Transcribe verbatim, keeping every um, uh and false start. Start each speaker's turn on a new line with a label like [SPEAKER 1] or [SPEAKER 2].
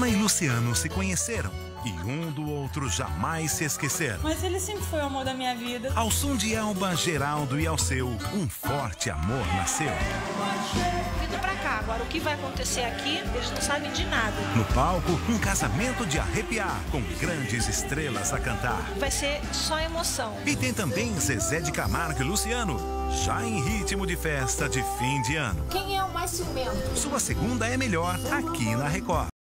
[SPEAKER 1] Ana e Luciano se conheceram e um do outro jamais se esqueceram.
[SPEAKER 2] Mas ele sempre foi o amor da minha vida.
[SPEAKER 1] Ao som de Elba, Geraldo e Alceu, um forte amor nasceu.
[SPEAKER 3] Vindo pra cá, agora o que vai acontecer aqui, eles não sabem de nada.
[SPEAKER 1] No palco, um casamento de arrepiar, com grandes estrelas a cantar.
[SPEAKER 3] Vai ser só emoção.
[SPEAKER 1] E tem também Zezé de Camargo e Luciano, já em ritmo de festa de fim de ano.
[SPEAKER 4] Quem é o mais ciumento?
[SPEAKER 1] Sua segunda é melhor aqui na Record.